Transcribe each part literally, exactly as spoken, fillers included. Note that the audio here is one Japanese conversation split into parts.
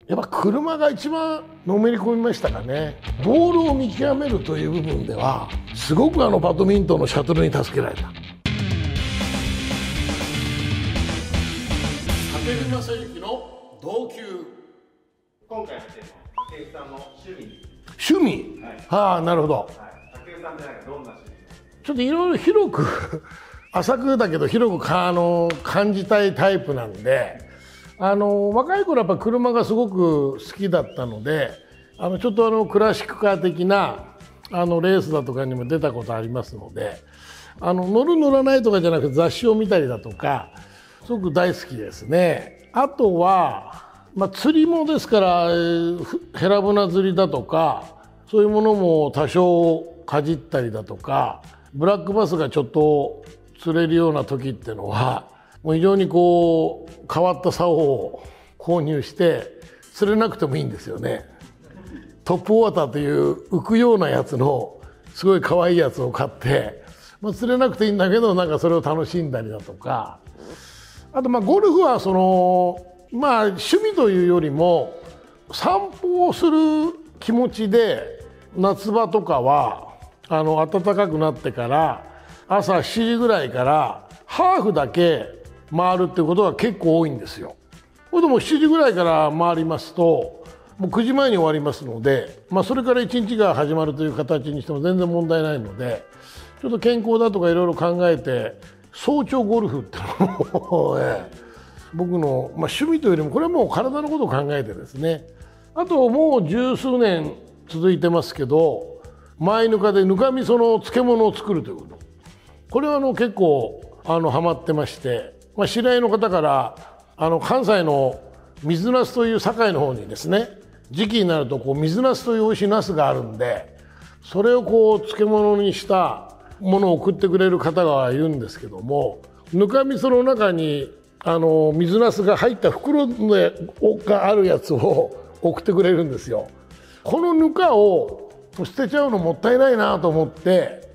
やっぱ車が一番のめり込みましたかね。ボールを見極めるという部分ではすごくあのバドミントンのシャトルに助けられた。武井正幸の同級。 今回のテーマは武井さんの趣味。 趣味、はい、はあ、なるほど、はい、 武井さんってなんかどんな趣味？ ちょっといろいろ広く浅くだけど広くあの感じたいタイプなんで、あの若い頃やっぱ車がすごく好きだったので、あのちょっとあのクラシックカー的なあのレースだとかにも出たことありますので、あの乗る乗らないとかじゃなくて雑誌を見たりだとかすごく大好きですね。あとは、まあ、釣りもですから、えー、ヘラブナ釣りだとかそういうものも多少かじったりだとか、ブラックバスがちょっと釣れるような時っていうのはもう非常にこう変わった竿を購入して釣れなくてもいいんですよね。トップウォーターという浮くようなやつのすごい可愛いやつを買って、まあ、釣れなくていいんだけどなんかそれを楽しんだりだとか、あとまあゴルフはそのまあ趣味というよりも散歩をする気持ちで、夏場とかはあの暖かくなってから朝しちじぐらいからハーフだけ回るっていうことが結構多いんですよ。これでもしちじぐらいから回りますともうくじまえに終わりますので、まあ、それからいちにちが始まるという形にしても全然問題ないので、ちょっと健康だとかいろいろ考えて早朝ゴルフっていうのを、ね、僕の、まあ、趣味というよりもこれはもう体のことを考えてですね。あともう十数年続いてますけど、前ぬかでぬかみその漬物を作るということ、これはあの結構あのハマってまして、まあ、知り合いの方からあの関西の水なすという堺の方にですね、時期になるとこう水なすという美味しいなすがあるんで、それをこう漬物にしたものを送ってくれる方がいるんですけども、ぬかみその中にあの水なすが入った袋があるやつを送ってくれるんですよ。このぬかを捨てちゃうのもったいないなと思って、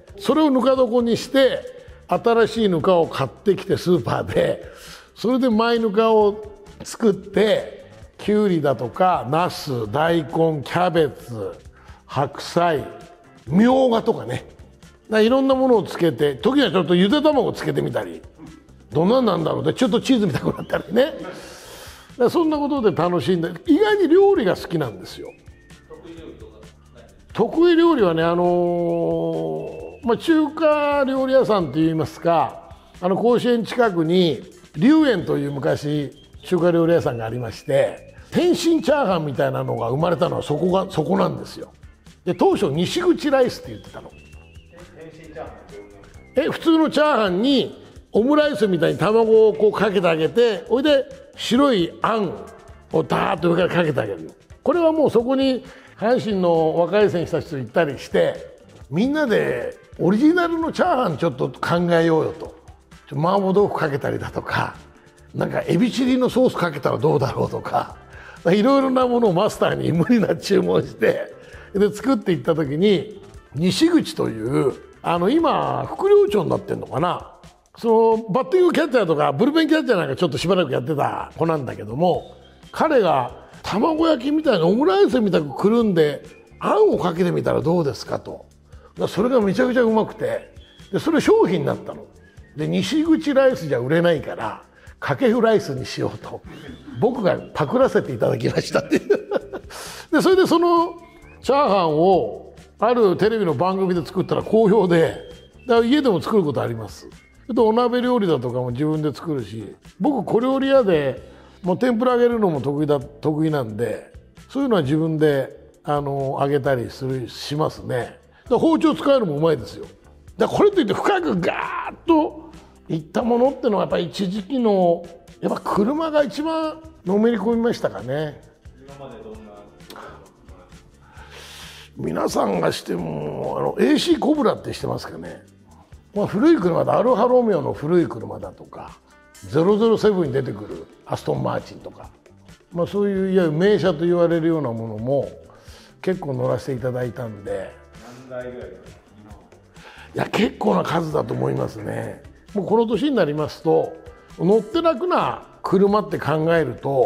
それをぬか床にして新しいぬかを買ってきてスーパーで、それで前ぬかを作って、きゅうりだとかナス、大根、キャベツ、白菜、みょうがとかね、いろんなものをつけて、時にはちょっとゆで卵をつけてみたり、どんなんなんだろうってちょっとチーズみたくなったりね、そんなことで楽しんで、意外に料理が好きなんですよ。得意料理はね、あのーまあ、中華料理屋さんといいますか、あの甲子園近くに龍園という昔中華料理屋さんがありまして、天津チャーハンみたいなのが生まれたのはそこがそこなんですよ。で当初西口ライスって言ってたの。 天津チャーハンえ普通のチャーハンにオムライスみたいに卵をこうかけてあげて、おいで白いあんをダーッと上からかけてあげるの。これはもうそこに阪神の若い選手たちと行ったりして、みんなでオリジナルのチャーハンちょっと考えようよと。麻婆豆腐かけたりだとか、なんかエビチリのソースかけたらどうだろうとか、いろいろなものをマスターに無理な注文してで作っていった時に、西口というあの今副寮長になってんのかな、そのバッティングキャッチャーとかブルペンキャッチャーなんかちょっとしばらくやってた子なんだけども、彼が卵焼きみたいなオムライスみたくくるんであんをかけてみたらどうですかと。それがめちゃくちゃうまくて、でそれ商品になったので、西口ライスじゃ売れないから掛布ライスにしようと僕がパクらせていただきましたってでそれでそのチャーハンをあるテレビの番組で作ったら好評で、だから家でも作ることあります。でお鍋料理だとかも自分で作るし、僕小料理屋でもう天ぷら揚げるのも得意だ得意なんで、そういうのは自分であの揚げたりするしますね。だ包丁使うのもうまいですよ。だこれといって深くガーッといったものってのはやっぱり一時期のやっぱ車が一番のめり込みましたかね。 今までどんな皆さんがしてもあの エーシー コブラってしてますかね。まあ、古い車だ、アルファロメオの古い車だとかゼロゼロセブンに出てくるアストンマーチンとか、まあ、そういういわゆる名車と言われるようなものも結構乗らせていただいたんで、 何台ぐらいですか？ いや結構な数だと思いますね。もうこの年になりますと乗って楽な車って考えると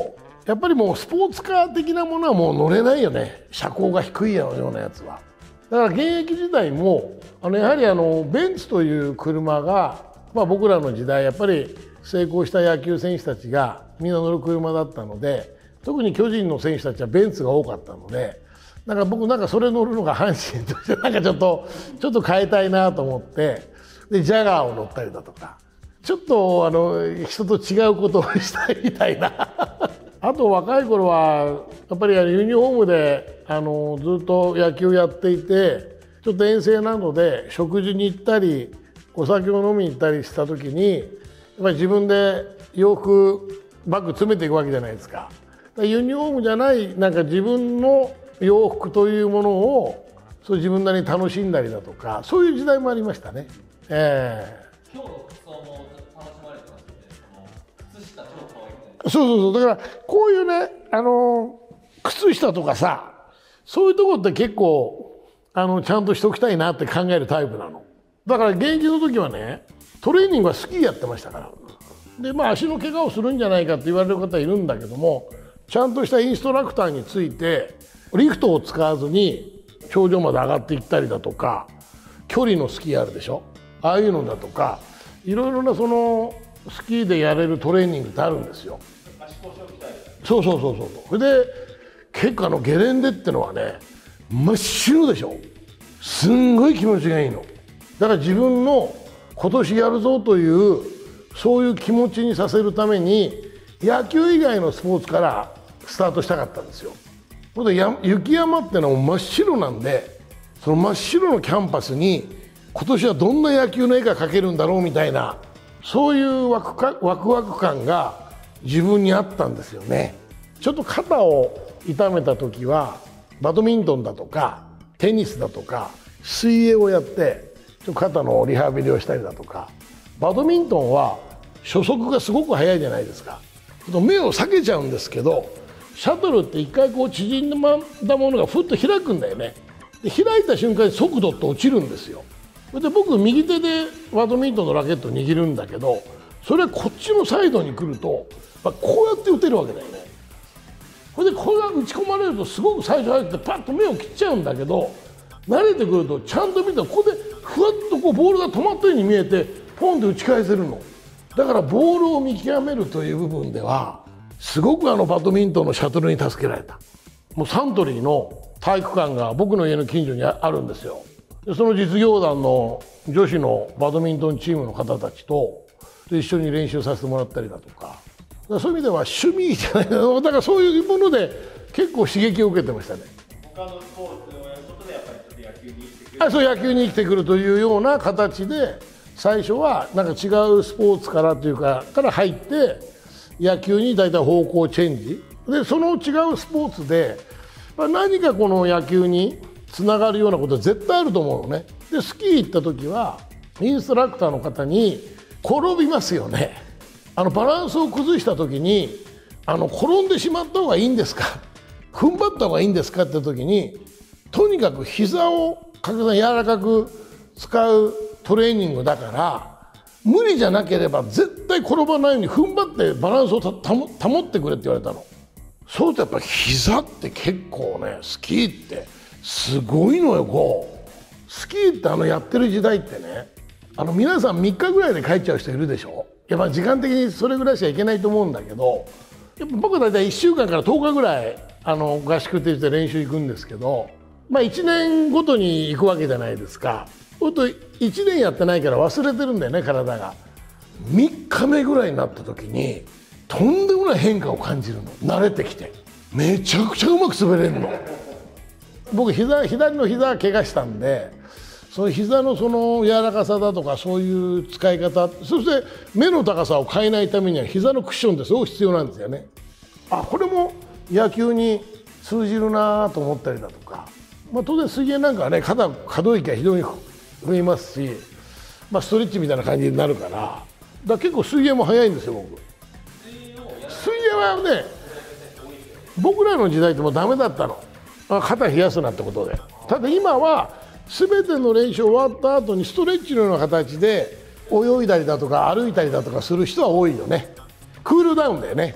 やっぱりもうスポーツカー的なものはもう乗れないよね、車高が低いようなやつは。だから現役時代もあのやはりあのベンツという車が、まあ、僕らの時代やっぱり成功した野球選手たちがみんな乗る車だったので、特に巨人の選手たちはベンツが多かったので、なんか僕なんかそれ乗るのが阪神としてなんかちょっとちょっと変えたいなと思って、でジャガーを乗ったりだとか、ちょっとあの人と違うことをしたいみたいなあと若い頃はやっぱりユニフォームであのずっと野球やっていて、ちょっと遠征なので食事に行ったりお酒を飲みに行ったりした時に、やっぱり自分で洋服バッグ詰めていくわけじゃないですか。ユニフォームじゃないなんか自分の洋服というものをそう自分なりに楽しんだりだとか、そういう時代もありましたね。えー、 今日の服装も楽しまれてますよね。その靴下超可愛いみたいな。 そうそうそう、だからこういうね、あの靴下とかさ、そういうところって結構あのちゃんとしておきたいなって考えるタイプなの。だから現役の時はね、トレーニングはスキーやってましたから。でまあ足の怪我をするんじゃないかって言われる方いるんだけども、ちゃんとしたインストラクターについてリフトを使わずに頂上まで上がっていったりだとか、距離のスキーあるでしょ、ああいうのだとか、いろいろなそのスキーでやれるトレーニングってあるんですよ。 足腰を鍛える。 そうそうそうそう。それで結構あのゲレンデってのはね、真っ白でしょ。すんごい気持ちがいいの。だから自分の今年やるぞというそういう気持ちにさせるために野球以外のスポーツからスタートしたかったんですよ。ほんでや雪山ってのは真っ白なんで、その真っ白のキャンパスに今年はどんな野球の絵が描けるんだろうみたいな、そういうワクかワクワク感が自分にあったんですよね。ちょっと肩を痛めた時はバドミントンだとかテニスだとか水泳をやってちょっと肩のリハビリをしたりだとか、バドミントンは初速がすごく速いじゃないですか。目を避けちゃうんですけど、シャトルって一回こう縮んだものがふっと開くんだよね。で開いた瞬間に速度って落ちるんですよ。で僕右手でバドミントンのラケットを握るんだけど、それはこっちのサイドに来ると、まあ、こうやって打てるわけだよね。それでこれが打ち込まれるとすごく最初入ってパッと目を切っちゃうんだけど、慣れてくるとちゃんと見たらここでふわっとこうボールが止まったように見えてポンって打ち返せるの。だからボールを見極めるという部分ではすごくあのバドミントンのシャトルに助けられた。もうサントリーの体育館が僕の家の近所にあるんですよ。でその実業団の女子のバドミントンチームの方たちと一緒に練習させてもらったりだとか、だそういう意味では趣味じゃないだからそういうもので結構刺激を受けてましたね。 他のスポーツをやることでやっぱりちょっと野球に生きてくる。 あ、そう野球に生きてくるというような形で最初はなんか違うスポーツからというかから入って野球に大体方向チェンジで、その違うスポーツで何かこの野球につながるようなことは絶対あると思うのね。でスキー行った時はインストラクターの方に転びますよね。あのバランスを崩した時にあの転んでしまった方がいいんですか踏ん張った方がいいんですかって時に、とにかく膝を格段に柔らかく使うトレーニングだから無理じゃなければ絶対転ばないように踏ん張ってバランスをた保保ってくれって言われたの。そうするとやっぱり膝って結構ね、スキーってすごいのよ。こうスキーってあのやってる時代ってね、あの皆さんみっかぐらいで帰っちゃう人いるでしょ。やっぱ時間的にそれぐらいしかいけないと思うんだけど、やっぱ僕は大体いっしゅうかんからとおかぐらいあの合宿って言って練習行くんですけど、まあいちねんごとに行くわけじゃないですか。ほんといちねんやってないから忘れてるんだよね、体が。みっかめぐらいになった時にとんでもない変化を感じるの。慣れてきてめちゃくちゃうまく滑れるの。僕膝左の膝怪我したんで、その膝のその柔らかさだとかそういう使い方、そして目の高さを変えないためには膝のクッションってすごく必要なんですよね。あ、これも野球に通じるなと思ったりだとか、まあ、当然水泳なんかはね肩可動域が非常に増えますし、まあ、ストレッチみたいな感じになるから、だから結構水泳も早いんですよ僕。水泳はね僕らの時代ってもうダメだったの。肩冷やすなってことで。ただ今は全ての練習終わった後にストレッチのような形で泳いだりだとか歩いたりだとかする人は多いよね。クールダウンだよね。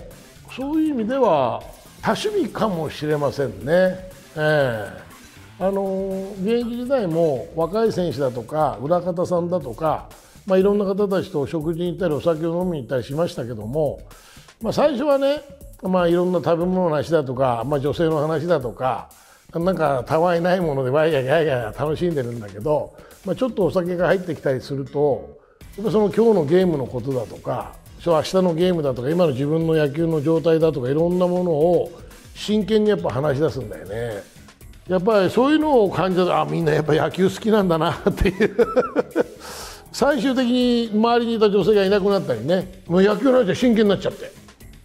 そういう意味では多趣味かもしれませんね。ええあの現役時代も若い選手だとか裏方さんだとか、まあ、いろんな方たちと食事に行ったりお酒を飲みに行ったりしましたけども、まあ、最初はね、まあ、いろんな食べ物の話だとか、まあ、女性の話だとかなんかたわいないものでワイヤややや楽しんでるんだけど、まあ、ちょっとお酒が入ってきたりするとやっぱその今日のゲームのことだとか明日のゲームだとか今の自分の野球の状態だとかいろんなものを真剣にやっぱ話し出すんだよね。やっぱりそういうのを感じたらあみんなやっぱ野球好きなんだなっていう最終的に周りにいた女性がいなくなったりね、もう野球の話で真剣になっちゃって、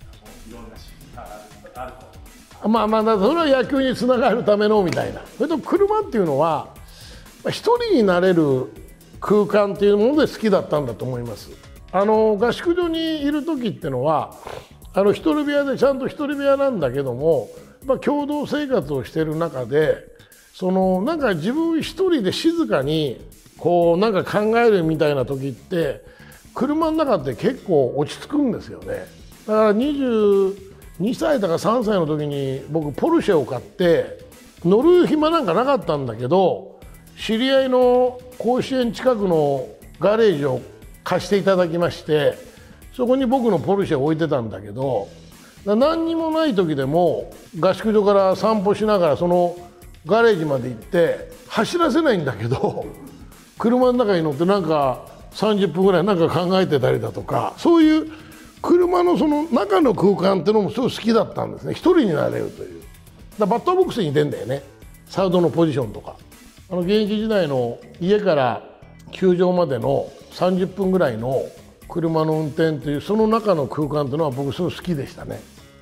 まあまあだそれは野球につながるためのみたいな。それと車っていうのは一人になれる空間っていうもので好きだったんだと思います。あの合宿所にいる時っていうのはあの一人部屋でちゃんと一人部屋なんだけども、まあ、共同生活をしている中でそのなんか自分一人で静かにこうなんか考えるみたいな時って車の中って結構落ち着くんですよね。だからにじゅうにさいだかさんさいの時に僕ポルシェを買って乗る暇なんかなかったんだけど知り合いの甲子園近くのガレージを貸していただきましてそこに僕のポルシェを置いてたんだけど何にもない時でも合宿所から散歩しながらそのガレージまで行って走らせないんだけど車の中に乗ってなんかさんじゅっぷんぐらいなんか考えてたりだとかそういう車のその中の空間っていうのもすごい好きだったんですね。一人になれるというだバッターボックスに出んだよね、サードのポジションとか。あの現役時代の家から球場までのさんじゅっぷんぐらいの車の運転というその中の空間というのは僕すごい好きでしたね。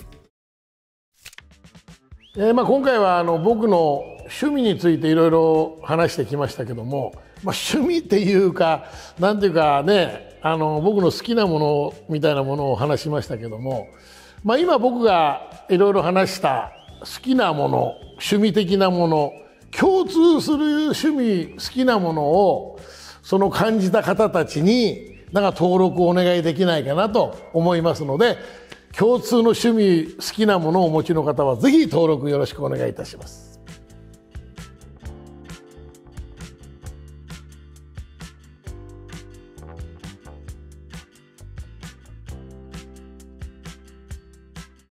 えーまあ今回はあの僕の趣味についていろいろ話してきましたけども、まあ、趣味っていうかなんていうかねあの僕の好きなものみたいなものを話しましたけども、まあ、今僕がいろいろ話した好きなもの趣味的なもの共通する趣味好きなものをその感じた方たちになんか登録をお願いできないかなと思いますので共通の趣味好きなものをお持ちの方はぜひ登録よろしくお願いいたします。